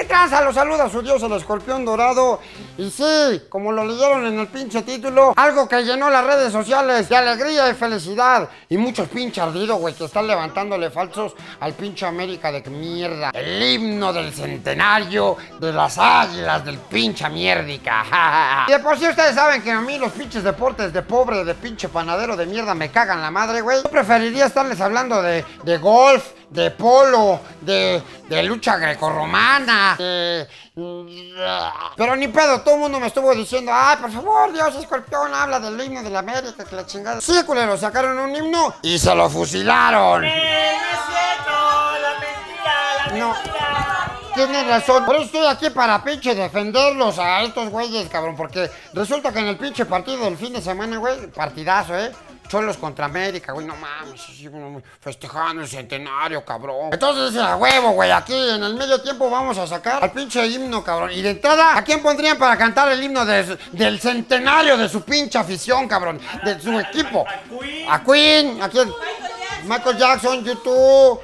tranza? Los saluda su dios, el escorpión dorado. Y sí, como lo leyeron en el pinche título, algo que llenó las redes sociales de alegría y felicidad. Y muchos pinches ardidos, güey, que están levantándole falsos al pinche América de mierda. El himno del centenario de las águilas del pinche mierdica. Y de por sí ustedes saben que a mí los pinches deportes de pobre, de pinche panadero de mierda me cagan la madre, güey. Yo preferiría estarles hablando de golf, de polo, de lucha grecorromana, pero ni pedo, todo el mundo me estuvo diciendo, ay, por favor, Dios, escorpión, habla del himno de la América, que la chingada. Sí, culero, sacaron un himno y se lo fusilaron. No es cierto, la mentira, no. Tienes razón, por eso estoy aquí para pinche defenderlos a estos güeyes, cabrón, porque resulta que en el pinche partido del fin de semana, güey, partidazo, Cholos contra América, güey, no mames, festejando el centenario, cabrón. Entonces dice, a huevo, güey, aquí en el medio tiempo vamos a sacar al pinche himno, cabrón. Y de entrada, ¿a quién pondrían para cantar el himno del centenario de su pinche afición, cabrón? De su equipo. A Queen, ¿a quién? Michael Jackson, YouTube.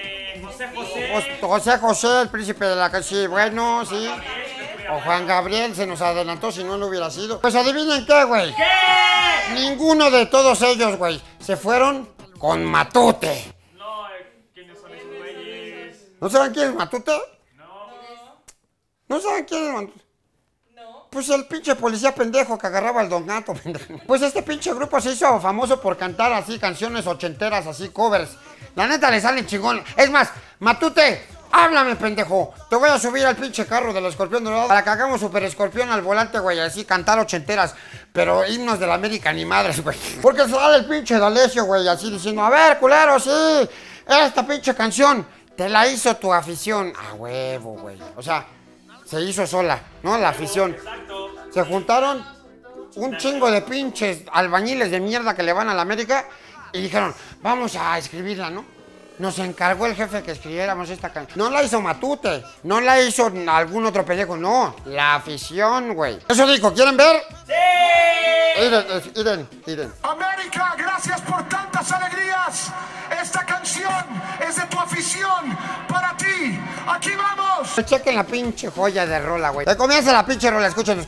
José José, el príncipe de la canción, sí, bueno, sí. O Juan Gabriel, se nos adelantó, si no lo hubiera sido. Pues adivinen qué, güey. ¿Qué? Ninguno de todos ellos, güey, se fueron con Matute. No, ¿quiénes son esos güeyes? ¿No saben quién es Matute? No. ¿No saben quién es Matute? No. Pues el pinche policía pendejo que agarraba al Don Gato, pendejo. Pues este pinche grupo se hizo famoso por cantar así canciones ochenteras, así covers. La neta le salen chingón. Es más, Matute, háblame, pendejo. Te voy a subir al pinche carro del escorpión dorado para que hagamos super escorpión al volante, güey. Así cantar ochenteras, pero himnos de la América ni madres, güey. Porque sale el pinche D'Alessio, güey, así diciendo, a ver, culero, sí, esta pinche canción te la hizo tu afición. A huevo, güey. O sea, se hizo sola, ¿no? La afición. Exacto. Se juntaron un chingo de pinches albañiles de mierda que le van a la América y dijeron, vamos a escribirla, ¿no? Nos encargó el jefe que escribiéramos esta canción. No la hizo Matute, no la hizo algún otro pendejo, no. La afición, güey. Eso dijo, ¿quieren ver? ¡Sí! Miren. América, gracias por tantas alegrías. Esta canción es de tu afición, para ti. Aquí vamos. Chequen la pinche joya de rola, güey. Que comienza la pinche rola, escuchen.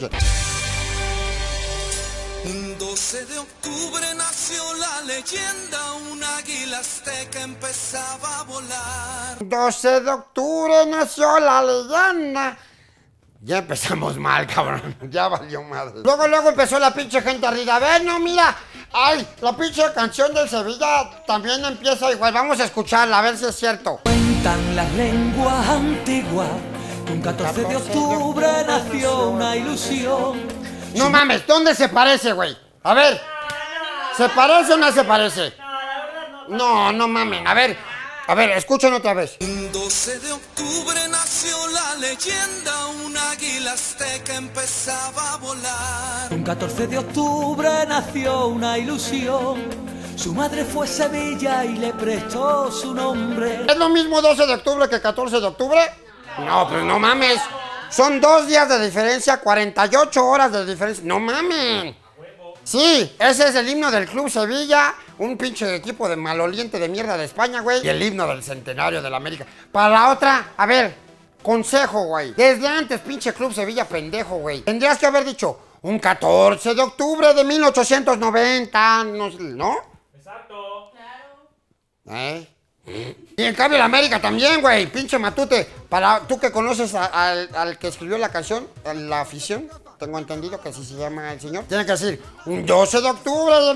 Un 12 de octubre nació la leyenda, un águila azteca empezaba a volar. 12 de octubre nació la leyenda. Ya empezamos mal, cabrón. Ya valió madre. Luego empezó la pinche gente arriba. A ver, no, mira. Ay, la pinche canción del Sevilla también empieza igual. Vamos a escucharla, a ver si es cierto. Cuentan las lenguas antiguas que un 14 de octubre nació una ilusión. No mames, ¿dónde se parece, güey? A ver, ¿se parece o no se parece? No, la verdad no. No mamen, a ver, escuchen otra vez. Un 12 de octubre nació la leyenda, un águila azteca empezaba a volar. Un 14 de octubre nació una ilusión, su madre fue Sevilla y le prestó su nombre. ¿Es lo mismo 12 de octubre que 14 de octubre? No, pues no mames. Son 2 días de diferencia, 48 horas de diferencia. ¡No mamen! Sí, ese es el himno del Club Sevilla, un pinche equipo de maloliente de mierda de España, güey. Y el himno del centenario de la América. Para la otra, a ver, consejo, güey. Desde antes, pinche Club Sevilla, pendejo, güey. Tendrías que haber dicho, un 14 de octubre de 1890, ¿no? Exacto. Claro. Y en cambio la América también, güey, pinche Matute. Para tú que conoces al que escribió la canción, a la afición, tengo entendido que así se llama el señor. Tiene que decir, un 12 de octubre de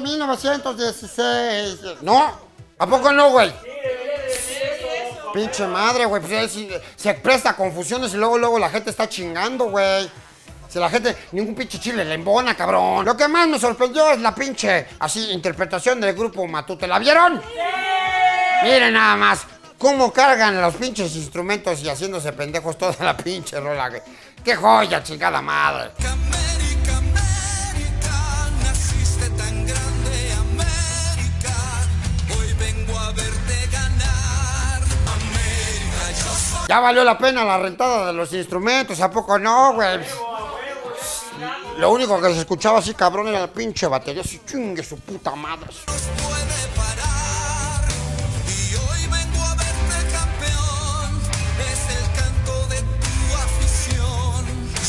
1916. ¿No? ¿A poco no, güey? Sí, debería de decir eso. Pinche madre, güey, pues se presta a confusiones y luego la gente está chingando, güey. Si la gente, ningún pinche chile le embona, cabrón. Lo que más me sorprendió es la pinche, así, interpretación del grupo Matute. ¿La vieron? ¡Sí! Miren nada más cómo cargan los pinches instrumentos y haciéndose pendejos toda la pinche rola, güey. ¡Qué joya, chingada madre! América, América, naciste tan grande, América. Hoy vengo a verte ganar. América, yo soy. Ya valió la pena la rentada de los instrumentos, ¿a poco no, güey? Lo único que se escuchaba así, cabrón, era la pinche batería. Así, chingue su puta madre. Puede parar. Y hoy vengo a verte campeón. Es el canto de tu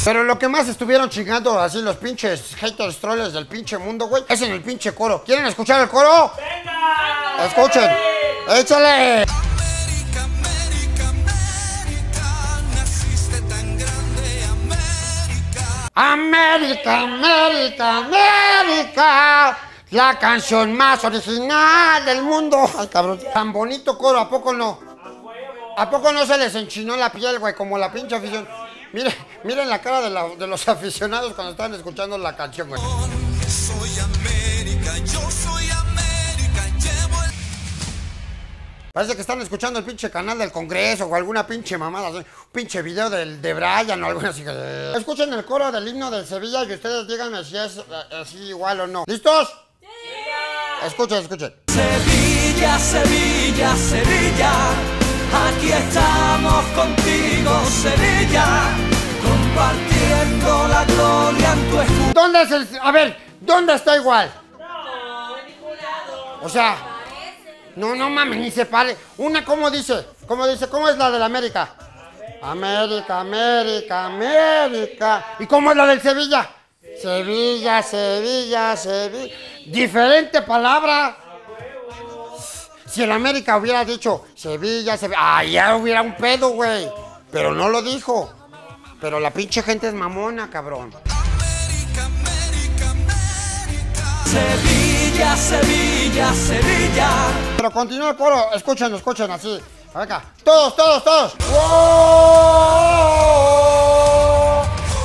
Pero lo que más estuvieron chingando así los pinches haters troles del pinche mundo, güey, es en el pinche coro. ¿Quieren escuchar el coro? ¡Venga! Escuchen. ¡Échale! América, América, América, naciste tan grande, América. América, América, América, la canción más original del mundo. Ay, cabrón, tan bonito coro, ¿a poco no? ¿A poco no se les enchinó la piel, güey, como la pinche afición? Miren la cara de los aficionados cuando estaban escuchando la canción, güey. Soy América, yo soy América, llevo el... Parece que están escuchando el pinche canal del Congreso o alguna pinche mamada, así, un pinche video de Brian o algo así. Escuchen el coro del himno del Sevilla y ustedes díganme si es así igual o no. ¿Listos? ¡Sí! Escuchen. Sevilla, Sevilla, Sevilla, aquí estamos contigo, Sevilla, compartiendo la gloria en tu escudo. ¿Dónde es el...? A ver, ¿dónde está igual? No, en ningún lado. O sea, no mames, ni se pare. Una, ¿cómo dice? ¿Cómo es la de la América? América, América, América. ¿Y cómo es la del Sevilla? Sevilla, Sevilla, Sevilla. Diferente palabra. Si el América hubiera dicho Sevilla, Sevilla, ya hubiera un pedo, güey. Pero no lo dijo. Pero la pinche gente es mamona, cabrón. América, América, América. Sevilla, Sevilla, Sevilla. Pero continúa el coro, escuchen así. Venga, todos. ¡Oh!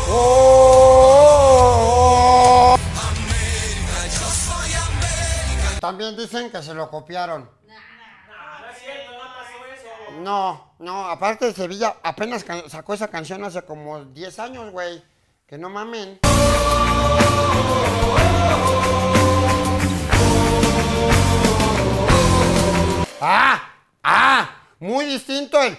¡Oh! América, yo soy América. También dicen que se lo copiaron. No, aparte de Sevilla, apenas sacó esa canción hace como 10 años, güey. Que no mamen. Muy distinto el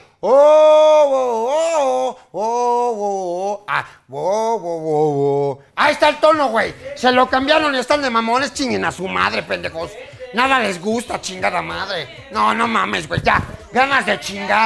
Ahí está el tono, güey. Se lo cambiaron y están de mamones, chinguen a su madre, pendejos. Nada les gusta, chingada madre. No mames, güey, ya. Ganas de chingar.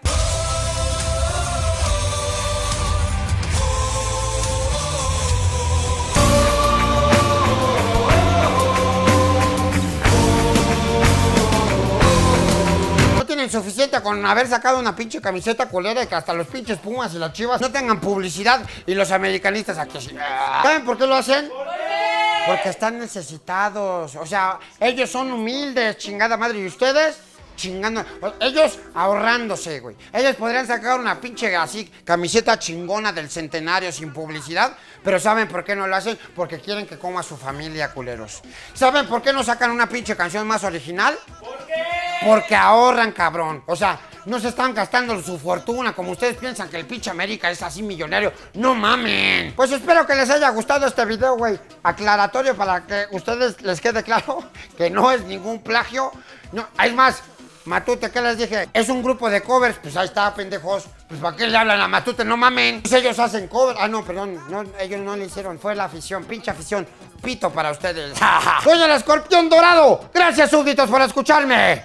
Suficiente con haber sacado una pinche camiseta culera y que hasta los pinches Pumas y las Chivas no tengan publicidad y los americanistas aquí así. ¿Saben por qué lo hacen? Porque están necesitados. O sea, ellos son humildes, chingada madre. ¿Y ustedes? Chingando. Ellos ahorrándose, güey. Ellos podrían sacar una pinche así camiseta chingona del centenario sin publicidad. Pero ¿saben por qué no lo hacen? Porque quieren que coma su familia, culeros. ¿Saben por qué no sacan una pinche canción más original? ¿Por qué? Porque ahorran, cabrón. O sea, no se están gastando su fortuna como ustedes piensan que el pinche América es así millonario. ¡No mamen! Pues espero que les haya gustado este video, güey. Aclaratorio para que a ustedes les quede claro que no es ningún plagio. No, es más, Matute, ¿qué les dije? Es un grupo de covers. Pues ahí está, pendejos. Pues ¿para qué le hablan a Matute? No mamen. Pues ellos hacen covers. No, perdón. No, ellos no le hicieron. Fue la afición. Pinche afición. Pito para ustedes. Soy el Escorpión Dorado. Gracias, súbditos, por escucharme.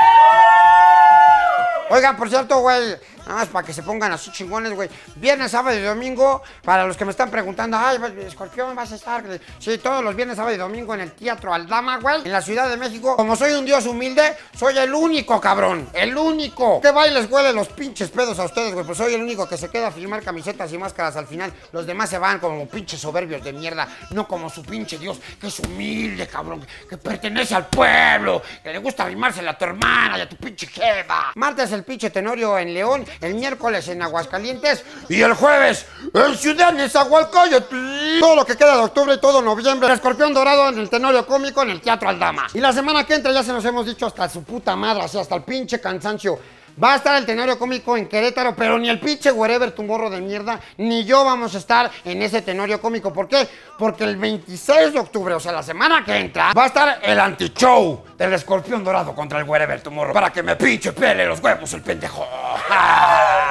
Oigan, por cierto, güey, nada más para que se pongan así chingones, güey. Viernes, sábado y domingo, para los que me están preguntando, ay, Escorpión, vas a estar. Sí, todos los viernes, sábado y domingo en el Teatro Aldama, güey, en la Ciudad de México. Como soy un dios humilde, soy el único, cabrón. El único. ¿Qué bailes huele los pinches pedos a ustedes, güey? Pues soy el único que se queda a filmar camisetas y máscaras al final. Los demás se van como pinches soberbios de mierda. No como su pinche dios, que es humilde, cabrón. Que pertenece al pueblo. Que le gusta arrimársela a tu hermana y a tu pinche jeva. Martes el pinche Tenorio en León. El miércoles en Aguascalientes. Y el jueves en Ciudad Nezahualcóyotl. Todo lo que queda de octubre y todo noviembre. El Escorpión Dorado en el Tenorio Cómico en el Teatro Aldama. Y la semana que entra ya se nos hemos dicho hasta su puta madre, así hasta el pinche cansancio. Va a estar el Tenorio Cómico en Querétaro, pero ni el pinche Wherever Tomorrow de mierda, ni yo vamos a estar en ese Tenorio Cómico. ¿Por qué? Porque el 26 de octubre, o sea, la semana que entra, va a estar el anti-show del Escorpión Dorado contra el Wherever Tomorrow. Para que me pinche pele los huevos el pendejo.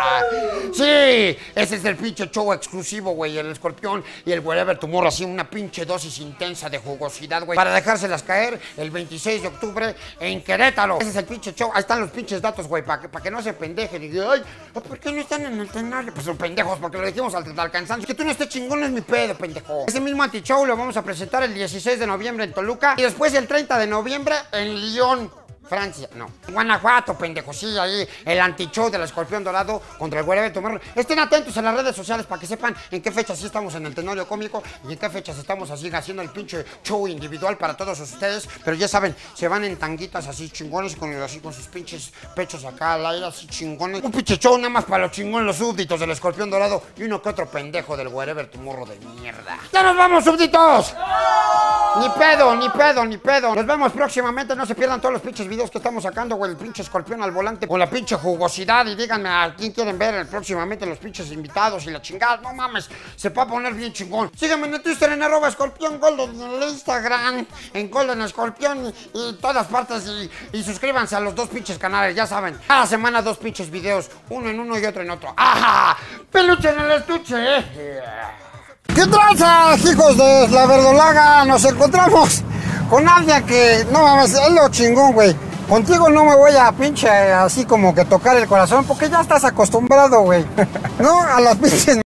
Sí, ese es el pinche show exclusivo, güey. El Escorpión y el Wherever Tomorrow, así una pinche dosis intensa de jugosidad, güey. Para dejárselas caer el 26 de octubre en Querétaro. Ese es el pinche show. Ahí están los pinches datos, güey, para que no se pendejen. Y digan, ay, ¿por qué no están en el escenario? Pues son pendejos, porque lo dijimos al cansancio. Que tú no estés chingón es mi pedo, pendejo. Ese mismo anti-show lo vamos a presentar el 16 de noviembre en Toluca y después el 30 de noviembre en Lyon, Francia, no, Guanajuato, pendejo, sí, ahí el anti-show del Escorpión Dorado contra el Wherever Tomorrow. Estén atentos en las redes sociales para que sepan en qué fechas sí estamos en el Tenorio Cómico y en qué fechas estamos así haciendo el pinche show individual para todos ustedes. Pero ya saben, se van en tanguitas así chingones, así con sus pinches pechos acá al aire, así chingones. Un pinche show nada más para los chingones, los súbditos del Escorpión Dorado y uno que otro pendejo del Wherever Tomorrow de mierda. ¡Ya nos vamos, súbditos! Ni pedo, ni pedo, ni pedo. Nos vemos próximamente, no se pierdan todos los pinches videos que estamos sacando, güey, el pinche Escorpión al volante con la pinche jugosidad. Y díganme a quién quieren ver próximamente los pinches invitados y la chingada. No mames, se va a poner bien chingón. Síganme en el Twitter en @Escorpión Golden, en el Instagram en Golden Escorpión y todas partes. Y suscríbanse a los dos pinches canales, ya saben. Cada semana dos pinches videos, uno en uno y otro en otro. ¡Ajá! ¡Peluche en el estuche! ¿Qué tranza, hijos de la verdolaga? Nos encontramos con alguien que, no mames, es lo chingón, güey. Contigo no me voy a pinche así como que tocar el corazón porque ya estás acostumbrado, güey. No, a las pinches